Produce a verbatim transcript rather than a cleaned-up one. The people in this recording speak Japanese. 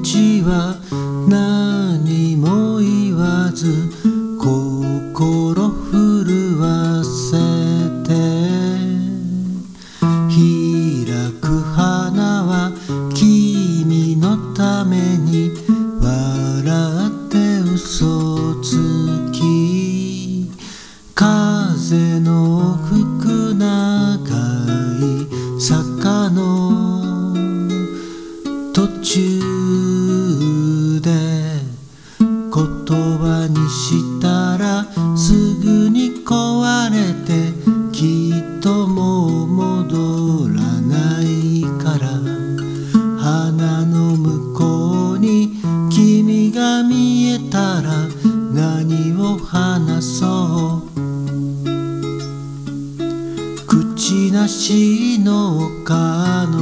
ちは何も言わず心震わせて、開く花は君のために笑って嘘つき、風の吹く長い坂の途中で言葉にしたらすぐに壊れてきっともう戻らないから、花の向こうに君が見えたら何を話そう、口なしの彼